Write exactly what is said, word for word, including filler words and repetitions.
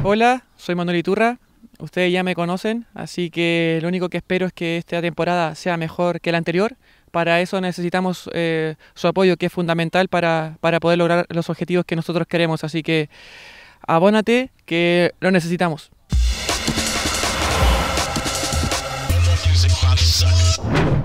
Hola, soy Manuel Iturra. Ustedes ya me conocen, así que lo único que espero es que esta temporada sea mejor que la anterior. Para eso necesitamos eh, su apoyo, que es fundamental para, para poder lograr los objetivos que nosotros queremos. Así que abónate, que lo necesitamos. Music by the sucker.